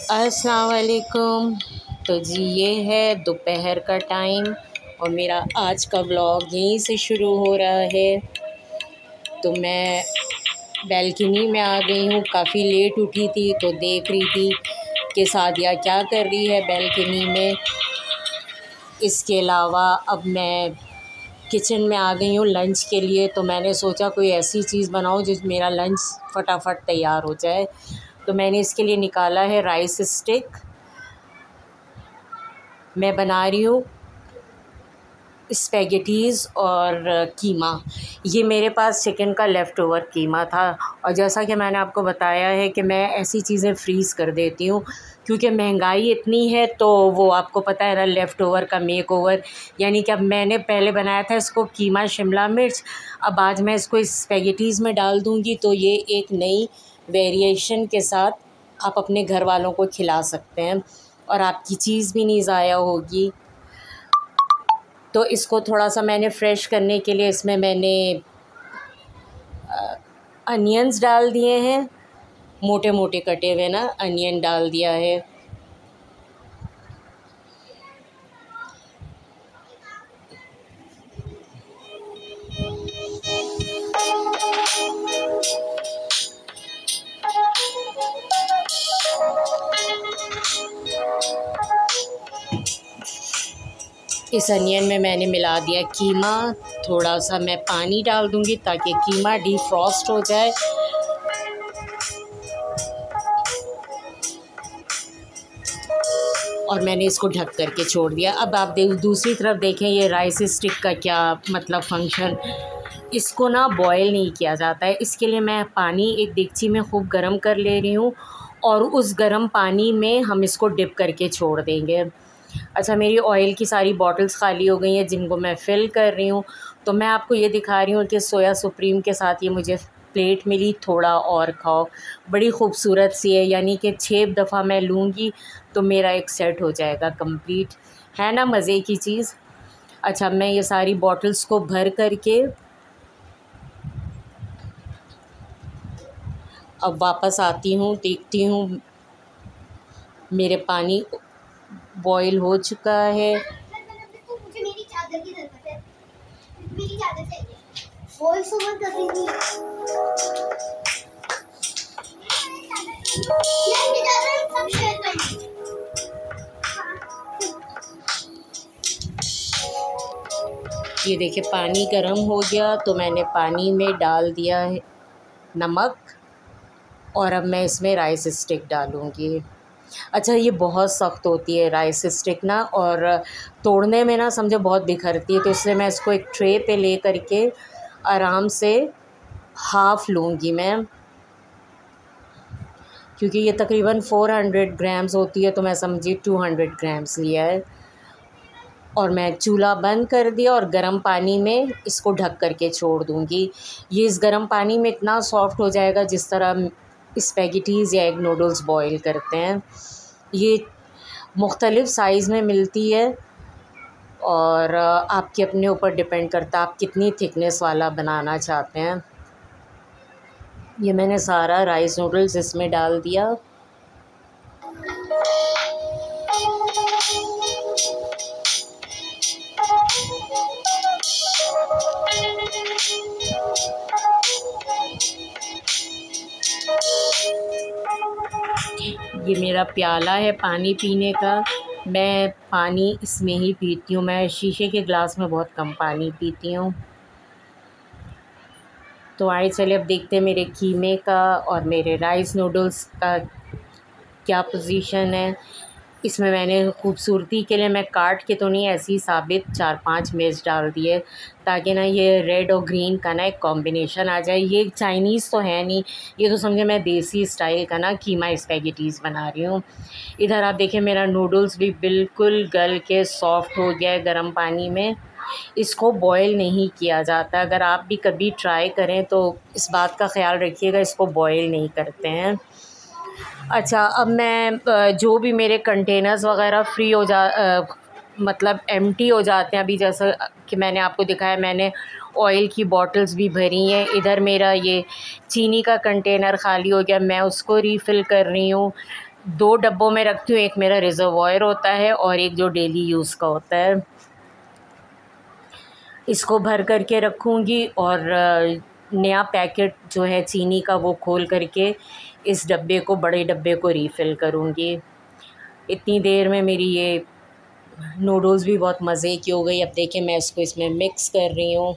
अस्सलाम वालेकुम। तो जी ये है दोपहर का टाइम और मेरा आज का व्लॉग यहीं से शुरू हो रहा है। तो मैं बैल्कनी में आ गई हूँ, काफ़ी लेट उठी थी तो देख रही थी कि सादिया क्या कर रही है बैल्कनी में। इसके अलावा अब मैं किचन में आ गई हूँ लंच के लिए। तो मैंने सोचा कोई ऐसी चीज़ बनाऊँ जिस मेरा लंच फटाफट तैयार हो जाए। तो मैंने इसके लिए निकाला है राइस स्टिक। मैं बना रही हूँ स्पैगेटीज़ और कीमा। ये मेरे पास चिकन का लेफ़्ट ओवर कीमा था और जैसा कि मैंने आपको बताया है कि मैं ऐसी चीज़ें फ्रीज़ कर देती हूँ क्योंकि महंगाई इतनी है। तो वो आपको पता है ना, लेफ़्ट ओवर का मेक ओवर। यानी कि अब मैंने पहले बनाया था इसको कीमा शिमला मिर्च, अब आज मैं इसको स्पैगेटीज़ में डाल दूँगी। तो ये एक नई वेरिएशन के साथ आप अपने घर वालों को खिला सकते हैं और आपकी चीज़ भी नहीं ज़ाया होगी। तो इसको थोड़ा सा मैंने फ्रेश करने के लिए इसमें मैंने अनियंस डाल दिए हैं, मोटे मोटे कटे हुए ना अनियन डाल दिया है। इस अनियन में मैंने मिला दिया कीमा। थोड़ा सा मैं पानी डाल दूंगी ताकि कीमा डीफ्रॉस्ट हो जाए। और मैंने इसको ढक करके छोड़ दिया। अब आप दूसरी तरफ देखें, ये राइस स्टिक का क्या मतलब फंक्शन। इसको ना बॉयल नहीं किया जाता है। इसके लिए मैं पानी एक देगची में खूब गर्म कर ले रही हूँ और उस गर्म पानी में हम इसको डिप करके छोड़ देंगे। अच्छा, मेरी ऑयल की सारी बॉटल्स खाली हो गई हैं जिनको मैं फ़िल कर रही हूँ। तो मैं आपको ये दिखा रही हूँ कि सोया सुप्रीम के साथ ये मुझे प्लेट मिली, थोड़ा और खाओ। बड़ी ख़ूबसूरत सी है, यानी कि 6 दफ़ा मैं लूँगी तो मेरा एक सेट हो जाएगा कंप्लीट। है ना मज़े की चीज़। अच्छा, मैं ये सारी बॉटल्स को भर करके अब वापस आती हूँ, देखती हूँ मेरे पानी बॉईल हो चुका है। मुझे मेरी चादर की ज़रूरत है, मेरी चादर चाहिए। वॉइस ओवर कर रही थी। मेरी चादर सब शेयर करेंगे। ये देखिए पानी गर्म हो गया तो मैंने पानी में डाल दिया है नमक और अब मैं इसमें राइस स्टिक डालूँगी। अच्छा, ये बहुत सख्त होती है राइस स्टिक ना, और तोड़ने में ना समझो बहुत बिखरती है। तो इसलिए मैं इसको एक ट्रे पे ले करके आराम से हाफ़ लूँगी मैं, क्योंकि ये तकरीबन 400 ग्राम्स होती है तो मैं समझी 200 ग्राम्स लिया है। और मैं चूल्हा बंद कर दिया और गर्म पानी में इसको ढक करके छोड़ दूँगी। ये इस गर्म पानी में इतना सॉफ़्ट हो जाएगा जिस तरह स्पैगेटीज़ या एग नूडल्स बॉईल करते हैं। ये मुख्तलिफ़ साइज़ में मिलती है और आपके अपने ऊपर डिपेंड करता है आप कितनी थिकनेस वाला बनाना चाहते हैं। ये मैंने सारा राइस नूडल्स इसमें डाल दिया। ये मेरा प्याला है पानी पीने का। मैं पानी इसमें ही पीती हूँ। मैं शीशे के गिलास में बहुत कम पानी पीती हूँ। तो आइए चलिए अब देखते हैं मेरे कीमे का और मेरे राइस नूडल्स का क्या पोजीशन है। इसमें मैंने ख़ूबसूरती के लिए मैं काट के तो नहीं, ऐसे ही साबित 4-5 मिर्च डाल दिए ताकि ना ये रेड और ग्रीन का ना एक कॉम्बिनेशन आ जाए। ये चाइनीज़ तो है नहीं, ये तो समझे मैं देसी स्टाइल का ना कीमा स्पैगेटीज़ बना रही हूँ। इधर आप देखें मेरा नूडल्स भी बिल्कुल गल के सॉफ़्ट हो गया है गर्म पानी में। इसको बॉयल नहीं किया जाता। अगर आप भी कभी ट्राई करें तो इस बात का ख़्याल रखिएगा, इसको बॉयल नहीं करते हैं। अच्छा, अब मैं जो भी मेरे कंटेनर्स वग़ैरह फ्री हो मतलब एम्प्टी हो जाते हैं, अभी जैसा कि मैंने आपको दिखाया, मैंने ऑयल की बॉटल्स भी भरी हैं। इधर मेरा ये चीनी का कंटेनर ख़ाली हो गया, मैं उसको रीफ़िल कर रही हूँ। 2 डब्बों में रखती हूँ, एक मेरा रिज़र्वॉयर होता है और एक जो डेली यूज़ का होता है। इसको भर करके रखूँगी और नया पैकेट जो है चीनी का वो खोल करके इस डब्बे को, बड़े डब्बे को रीफ़िल करूँगी। इतनी देर में मेरी ये नूडल्स भी बहुत मज़े की हो गई। अब देखिए मैं इसको इसमें मिक्स कर रही हूँ।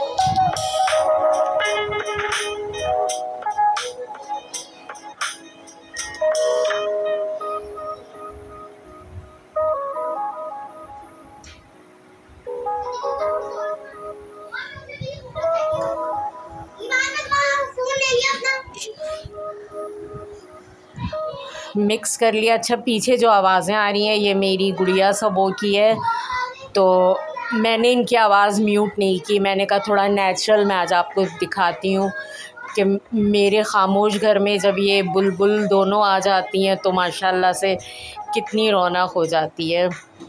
मिक्स कर लिया। अच्छा, पीछे जो आवाज़ें आ रही हैं ये मेरी गुड़िया सबो की है, तो मैंने इनकी आवाज़ म्यूट नहीं की। मैंने कहा थोड़ा नेचुरल मैं आज आपको दिखाती हूँ कि मेरे ख़ामोश घर में जब ये बुलबुल दोनों आ जाती हैं तो माशाल्लाह से कितनी रौनक हो जाती है।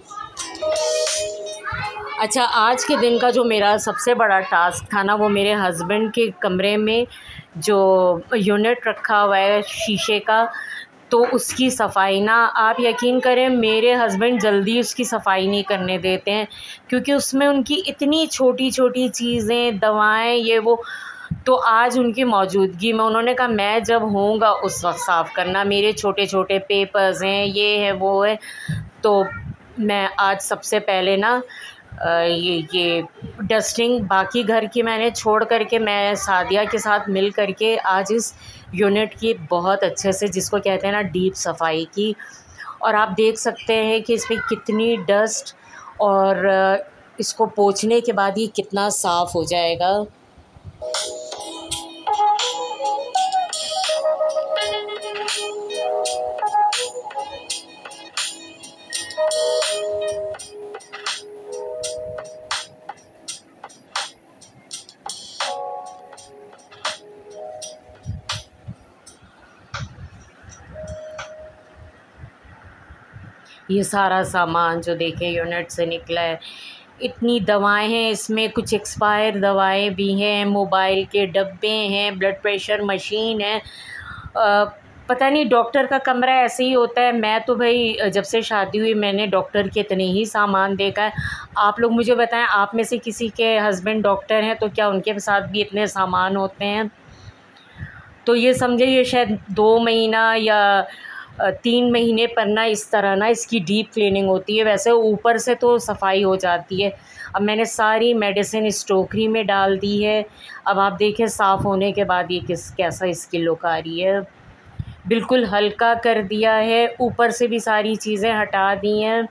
अच्छा, आज के दिन का जो मेरा सबसे बड़ा टास्क था ना, वो मेरे हस्बैंड के कमरे में जो यूनिट रखा हुआ है शीशे का, तो उसकी सफाई ना, आप यकीन करें मेरे हस्बैंड जल्दी उसकी सफाई नहीं करने देते हैं, क्योंकि उसमें उनकी इतनी छोटी छोटी चीज़ें, दवाएं, ये वो। तो आज उनकी मौजूदगी में उन्होंने कहा मैं जब होऊंगा उस वक्त साफ़ करना, मेरे छोटे छोटे पेपर्स हैं, ये है वो है। तो मैं आज सबसे पहले ना ये डस्टिंग बाकी घर की मैंने छोड़ करके मैं सादिया के साथ मिल करके आज इस यूनिट की बहुत अच्छे से, जिसको कहते हैं ना डीप सफाई की। और आप देख सकते हैं कि इसमें कितनी डस्ट, और इसको पोंछने के बाद ये कितना साफ़ हो जाएगा। ये सारा सामान जो देखें यूनिट से निकला है, इतनी दवाएं हैं इसमें, कुछ एक्सपायर दवाएं भी हैं, मोबाइल के डब्बे हैं, ब्लड प्रेशर मशीन है। पता नहीं डॉक्टर का कमरा ऐसे ही होता है। मैं तो भाई जब से शादी हुई मैंने डॉक्टर के इतने ही सामान देखा है। आप लोग मुझे बताएं, आप में से किसी के हस्बैंड डॉक्टर हैं तो क्या उनके साथ भी इतने सामान होते हैं? तो ये समझे ये शायद 2 महीना या 3 महीने पर ना इस तरह ना इसकी डीप क्लीनिंग होती है। वैसे ऊपर से तो सफाई हो जाती है। अब मैंने सारी मेडिसिन इस टोकरी में डाल दी है। अब आप देखें साफ़ होने के बाद ये कैसा इसकी लुक आ रही है। बिल्कुल हल्का कर दिया है, ऊपर से भी सारी चीज़ें हटा दी हैं।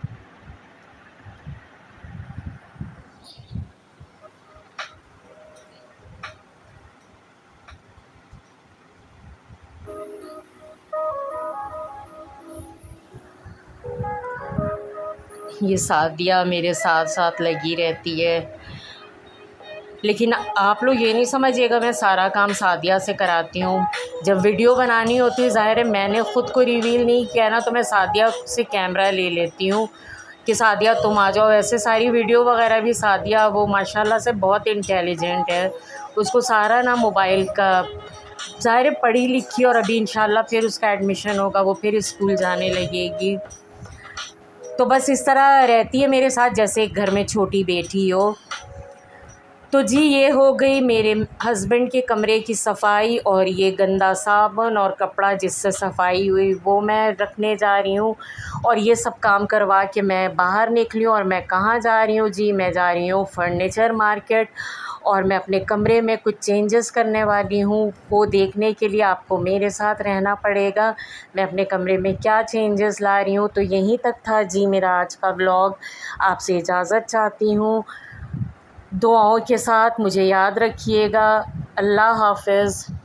ये सादिया मेरे साथ साथ लगी रहती है, लेकिन आप लोग ये नहीं समझिएगा मैं सारा काम सादिया से कराती हूँ। जब वीडियो बनानी होती है, ज़ाहिर है मैंने ख़ुद को रिवील नहीं किया ना, तो मैं सादिया से कैमरा ले लेती हूँ कि सादिया तुम आ जाओ। ऐसे सारी वीडियो वगैरह भी सादिया वो माशाल्लाह से बहुत इंटेलिजेंट है, उसको सारा ना मोबाइल का, ज़ाहिर है पढ़ी लिखी, और अभी इंशाल्लाह फिर उसका एडमिशन होगा, वो फिर स्कूल जाने लगेगी। तो बस इस तरह रहती है मेरे साथ जैसे एक घर में छोटी बेटी हो। तो जी ये हो गई मेरे हस्बैंड के कमरे की सफाई, और ये गंदा साबुन और कपड़ा जिससे सफाई हुई वो मैं रखने जा रही हूँ। और ये सब काम करवा के मैं बाहर निकली हूँ। और मैं कहाँ जा रही हूँ जी? मैं जा रही हूँ फर्नीचर मार्केट, और मैं अपने कमरे में कुछ चेंजेस करने वाली हूँ। वो देखने के लिए आपको मेरे साथ रहना पड़ेगा, मैं अपने कमरे में क्या चेंजेस ला रही हूँ। तो यहीं तक था जी मेरा आज का व्लॉग। आपसे इजाज़त चाहती हूँ, दुआओं के साथ मुझे याद रखिएगा। अल्लाह हाफ़िज़।